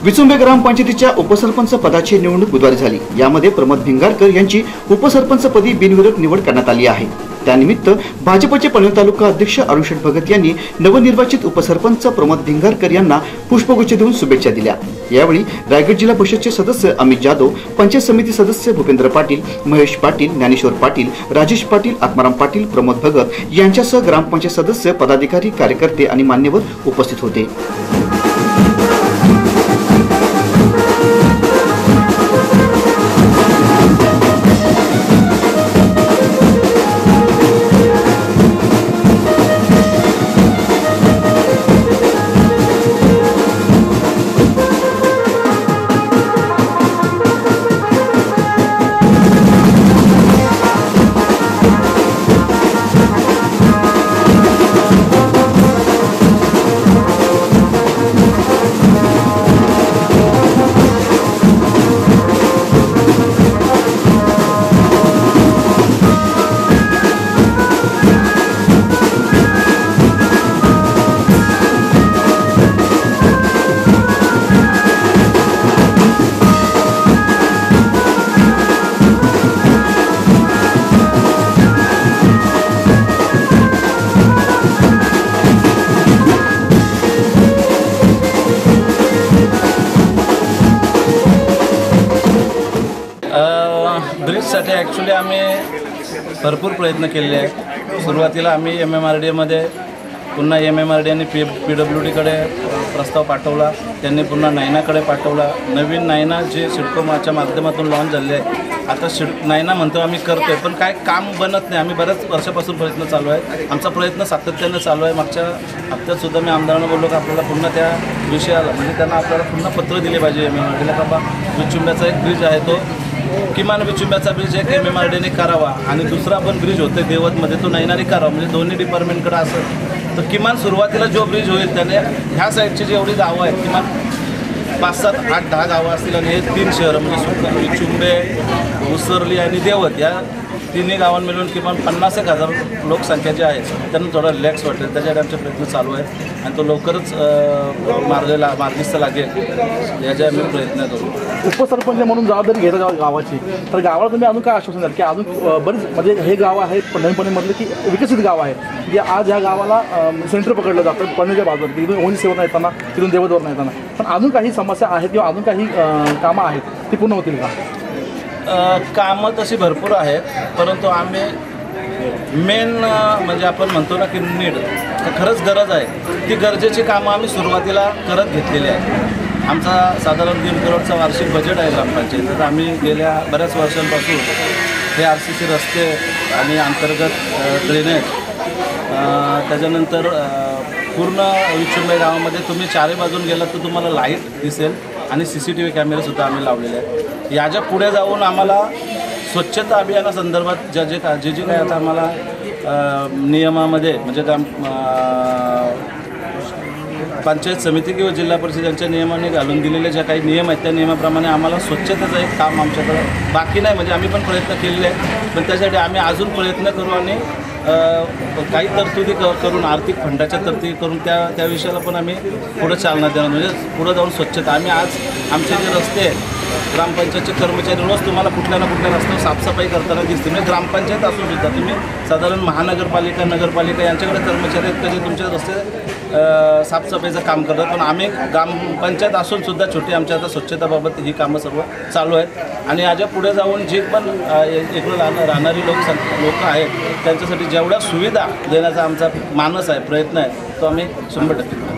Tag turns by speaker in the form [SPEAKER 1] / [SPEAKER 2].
[SPEAKER 1] विचुंबे ग्रामपंचायतीच्या उपसरपंच पदाची निवडणूक बुधवारी झाली। यामध्ये प्रमोद भिंगारकर यांची उपसरपंचपदी बिनविरोध निवड करण्यात आली आहे। त्यानिमित्त भाजपचे पनवेल तालुका अध्यक्ष अरुण शेठ भगत यांनी नवनिर्वाचित उपसरपंच प्रमोद भिंगारकर यांना पुष्पगुच्छ देऊन शुभेच्छा दिल्या। यावेळी रायगड जिल्हा परिषदचे सदस्य अमित जाधव, पंचायत समिती सदस्य भूपेंद्र पाटील, महेश पाटील, ज्ञानेश्वर पाटील, राजेश पाटील, आत्माराम पाटील, प्रमोद भगत यांच्यासह ग्रामपंचायत सदस्य, पदाधिकारी, कार्यकर्ते आणि मान्यवर उपस्थित होते।
[SPEAKER 2] ब्रिजसाठी ॲक्च्युली आम्ही भरपूर प्रयत्न केलेले आहेत। सुरुवातीला आम्ही MMRDA पुन्हा MMRDA आणि PWDकडे प्रस्ताव पाठवला, त्यांनी पुन्हा नैनाकडे पाठवला। नवीन नैना जे सिडकोच्या माध्यमातून लॉन्च झाले आहे, आता नैना म्हणतो आम्ही करतोय, पण काय काम बनत नाही। आम्ही बऱ्याच वर्षापासून प्रयत्न चालू आहे, आमचा प्रयत्न सातत्याने चालू आहे। मागच्या हप्त्यातसुद्धा मी आमदारांना बोललो की आपल्याला पुन्हा त्या विषयाला म्हणजे त्यांना आपल्याला पुन्हा पत्र दिले पाहिजे MMRDAला, बाबा विचुंब्याचा एक ब्रिज आहे, तो किमान विचुंब्याचा ब्रिज एक MMRDAने करावा आणि दुसरा पण ब्रिज होते देवतमध्ये तो नैनाने करावा, म्हणजे दोन्ही डिपार्टमेंटकडे असं तर किमान सुरुवातीला जो ब्रिज होईल त्याने ह्या साईडची जेवढी गावं आहेत किमान 5, 7, 8, 10 गावं असतील आणि हे 3 शहरं म्हणजे विचुंबे, उसरली आणि देवत या तिन्ही गावांना मिळून किमान 50,000 लोकसंख्या जी आहे त्यांना थोडा रिलॅक्स वाटेल, त्याच्यासाठी आमचे प्रयत्न चालू आहेत आणि तो लवकरच मार्गिस्थ लागेल याचे आम्ही प्रयत्न करू।
[SPEAKER 3] उपसरपंच म्हणून जबाबदारी घेता गावाची, तर गावाला तुम्ही अजून काय आश्वासन द्याल की अजून बरेच म्हणजे हे गाव आहे पनवेलमधलं की विकसित गाव आहे जे आज ह्या गावाला सेंटर पकडलं जातं पनवेलच्या बाजूला, तिथून ओंजी सेवरनं येताना, तिथून देवतवरनं येताना, पण अजून काही समस्या आहेत किंवा अजून काही कामं आहेत ती पूर्ण होतील का?
[SPEAKER 2] कामं तशी भरपूर आहेत, परंतु आम्ही मेन म्हणजे आपण म्हणतो ना की नीड खरंच गरज आहे, ती गरजेची कामं आम्ही सुरुवातीला करत घेतलेली आहे। आमचा साधारण 3 करोडचा वार्षिक बजेट आहे ग्रामपंचायत, तर आम्ही गेल्या बऱ्याच वर्षांपासून हे RCC रस्ते आणि अंतर्गत ड्रेनेज, त्याच्यानंतर पूर्ण विचुंबे गावामध्ये तुम्ही चारही बाजून गेलात तर तुम्हाला लाईट दिसेल आणि CCTV कॅमेरेसुद्धा आम्ही लावलेले आहेत। याच्या पुढे जाऊन आम्हाला स्वच्छता अभियानासंदर्भात जे काय आता आम्हाला नियमामध्ये म्हणजे पंचायत समिती किंवा जिल्हा परिषद यांच्या नियमाने घालून दिलेले ज्या काही नियम आहेत त्या नियमाप्रमाणे आम्हाला स्वच्छतेचं एक काम आमच्याकडं बाकी नाही, म्हणजे आम्ही पण प्रयत्न केलेले आहेत, पण त्यासाठी आम्ही अजून प्रयत्न करू आणि काही तरतुदी करून आर्थिक फंडाच्या तरतुदी करून त्या विषयाला पण आम्ही पुढं चालना देणार, म्हणजे पुढं जाऊन स्वच्छता आम्ही आज आमचे जे रस्ते ग्रामपंचायतचे कर्मचारी रोज तुम्हाला कुठल्या ना कुठल्या रस्त्यावर साफसफाई करताना दिसते, म्हणजे ग्रामपंचायत असून सुद्धा तुम्ही साधारण महानगरपालिका, नगरपालिका यांच्याकडे कर्मचारी आहेत जे तुमचे रस्ते साफसफाईचं काम करतात, पण आम्ही ग्रामपंचायत असून सुद्धा छोटी आमच्या आता स्वच्छताबाबत ही कामं सर्व चालू आहेत आणि याच्या पुढे जाऊन जे पण इकडं राहणारी लोक आहेत त्यांच्यासाठी जेवढ्या सुविधा देण्याचा आमचा मानस आहे, प्रयत्न आहे, तो आम्ही 100%